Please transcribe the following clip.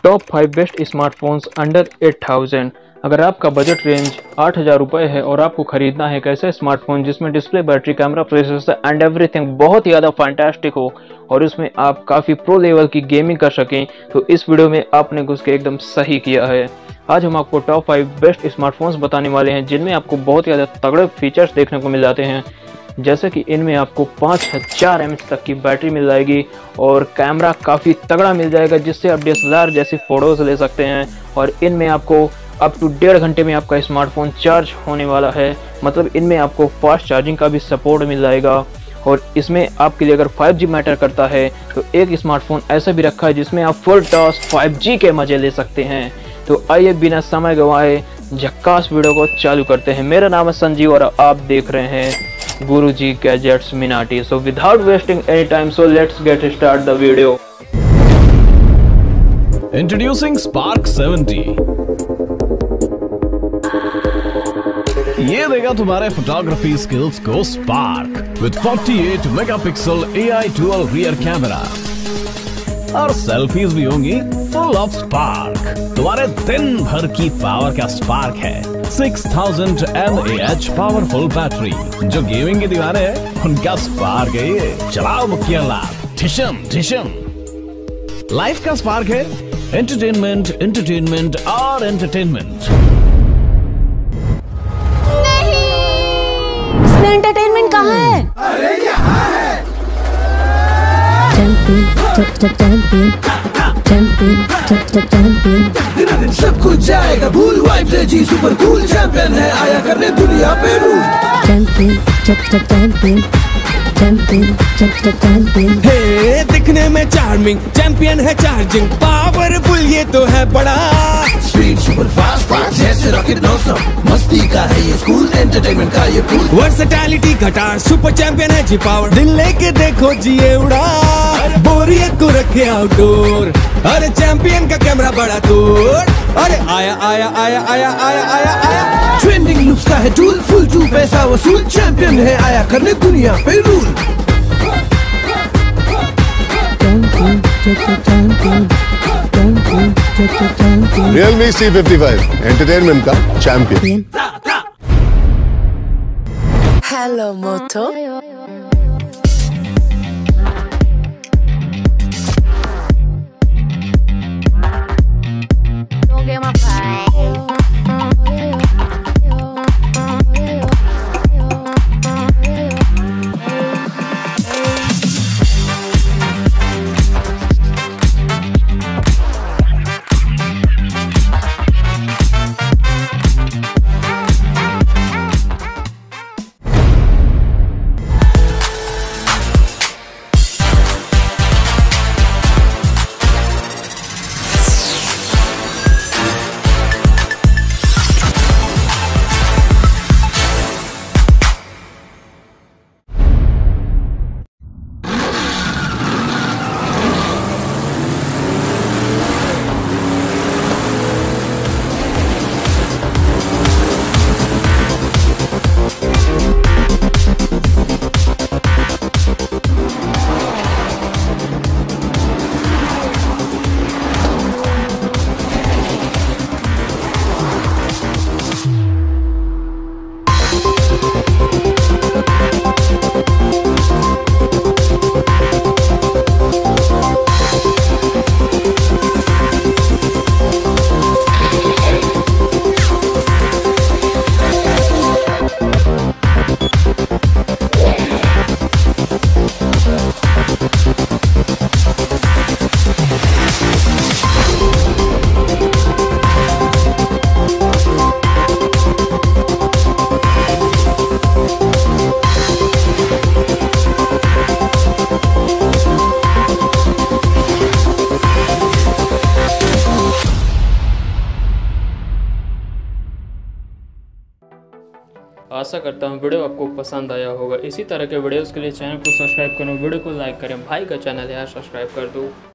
Top 5 best smartphones under 8000। अगर आपका budget range 8000 रुपये है और आपको खरीदना है एक ऐसा स्मार्टफोन जिसमें display, battery, camera, processor and everything बहुत ही ज़्यादा फैंटास्टिक हो और उसमें आप काफ़ी प्रो लेवल की गेमिंग कर सकें, तो इस वीडियो में आपने घुस के एकदम सही किया है। आज हम आपको टॉप 5 बेस्ट स्मार्टफोन्स बताने वाले हैं जिनमें आपको बहुत ही ज़्यादा तगड़े फीचर्स देखने को मिल जाते हैं, जैसे कि इनमें आपको 5000 mAh तक की बैटरी मिल जाएगी और कैमरा काफ़ी तगड़ा मिल जाएगा जिससे आप DSLR जैसी फ़ोटोज़ ले सकते हैं। और इनमें आपको अप टू 1.5 घंटे में आपका स्मार्टफोन चार्ज होने वाला है, मतलब इनमें आपको फास्ट चार्जिंग का भी सपोर्ट मिल जाएगा। और इसमें आपके लिए अगर 5G मैटर करता है तो एक स्मार्टफोन ऐसा भी रखा है जिसमें आप फुल टॉस 5G के मज़े ले सकते हैं। तो आइए बिना समय गंवाए झक्कास वीडियो को चालू करते हैं। मेरा नाम है संजीव और आप देख रहे हैं गुरुजी गैजेट्स मिनाटी। So without wasting any time, so let's get start the video. Introducing spark 70। ये देगा तुम्हारे फोटोग्राफी स्किल्स को spark with 48 megapixel AI dual rear camera और सेल्फीज भी होंगी फुल ऑफ स्पार्क। तुम्हारे दिन भर की पावर का स्पार्क है। 6000 mAh पावरफुल बैटरी। जो गेमिंग के दीवाने हैं उनका स्पार्क है ये। चलाओ मुखिया लाभ ठिशम ठिशम। लाइफ का स्पार्क है एंटरटेनमेंट, एंटरटेनमेंट और एंटरटेनमेंट। एंटरटेनमेंट कहाँ है? अरे यहाँ है। चैंपियन सब कुछ जाएगा भूल, वाइब से जी सुपर कूल। चैंपियन है आया करने दुनिया पे रूल। चैंपियन हे दिखने में चार्मिंग, चैंपियन है चार्जिंग, पावरफुल ये तो है बड़ा। स्पीड सुपर फास्ट फास्ट जैसे रॉकेट नॉन स्टॉप, मस्ती का है ये स्कूल, एंटरटेनमेंट का ये पूल। वर्सेटैलिटी घटा, सुपर चैंपियन है जी पावर। दिल लेके देखो जी ये उड़ा, बोरियत को रखे आउटडोर। अरे चैंपियन का कैमरा बड़ा तोड़। अरे आया आया आया आया आया आया आया। ट्रेंडिंग लुक्स का है टूल, फुल टू पैसा वसूल। चैंपियन है आया करने दुनिया पे रूल। Realme C55 एंटरटेनमेंट का champion. Hello moto. Don't get my vibe. आशा करता हूँ वीडियो आपको पसंद आया होगा। इसी तरह के वीडियोस के लिए चैनल को सब्सक्राइब करो, वीडियो को लाइक करें। भाई का चैनल है, सब्सक्राइब कर दो।